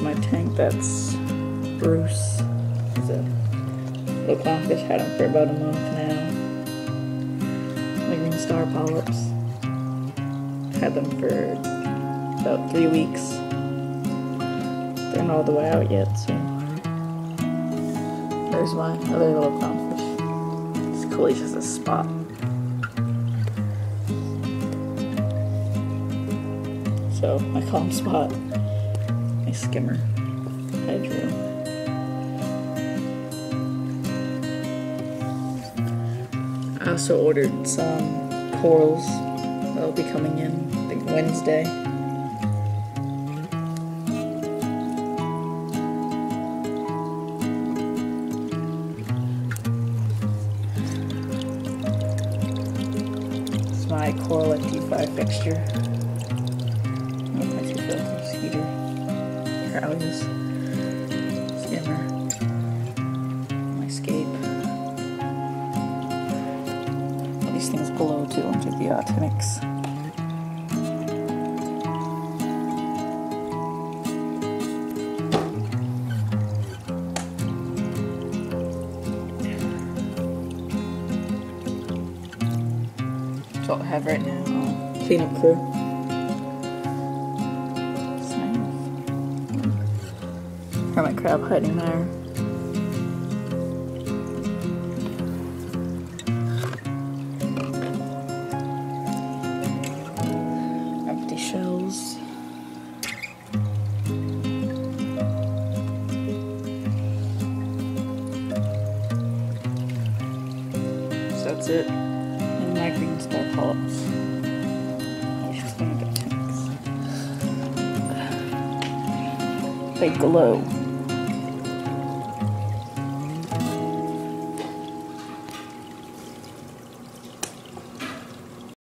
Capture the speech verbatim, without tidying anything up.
my tank. That's Bruce. He's a little clownfish. Had him for about a month now. My green star polyps. Had them for about three weeks. They're not all the way out yet, so. There's my other little clownfish. It's cool, he's just a spot. So I call him Spot. My skimmer. Hydro. I also ordered some corals that'll be coming in, I think Wednesday. It's my Coral F T five fixture. My two filters, heater, crowds, skimmer, my scape. All these things glow too under the Optimics. That's all I have right now. Cleanup crew. Got my crab hiding there. Empty shells. So that's it. And my green star polyps. They glow.